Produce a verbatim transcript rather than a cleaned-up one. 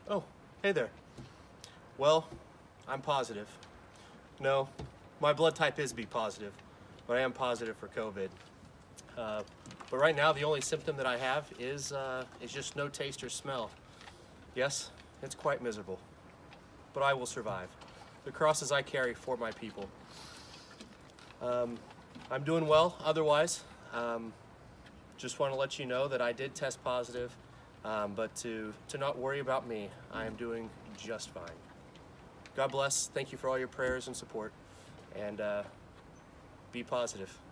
Oh, hey there. Well, I'm positive. No, my blood type is B positive, but I am positive for COVID. Uh, but right now, the only symptom that I have is, uh, is just no taste or smell. Yes, it's quite miserable, but I will survive. The crosses I carry for my people. Um, I'm doing well otherwise. Um, just want to let you know that I did test positive, um, but to, to not worry about me. I am doing just fine. God bless. Thank you for all your prayers and support, and uh, be positive.